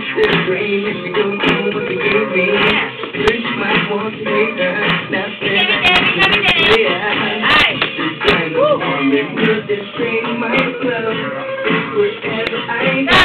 the brain if you don't know what to give me. First you might want to hate her. Now stand up and say this time of morning with this train might flow. Wherever I go.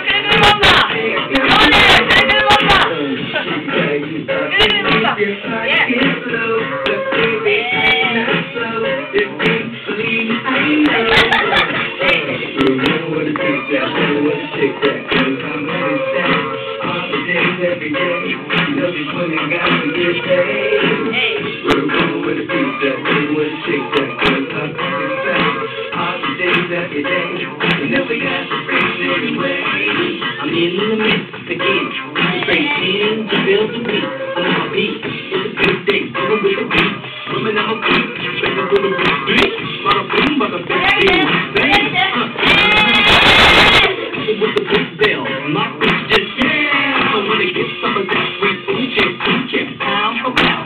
Every day, you know these women got to get paid. We're going with the pizza, we're with the shake that, cause I'm inside. All the days, every day, you know we got to race anyway. I'm in the mix again, straight in to build the beat. I'm on my beat, it's a good day, doing with the beat. Women, I'm a beat, straight with the beat. Bada boom, bada bing, bang, with the big bell, my beat just I wanna get some of that sweet food, pound for pound.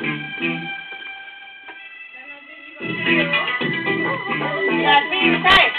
Yeah,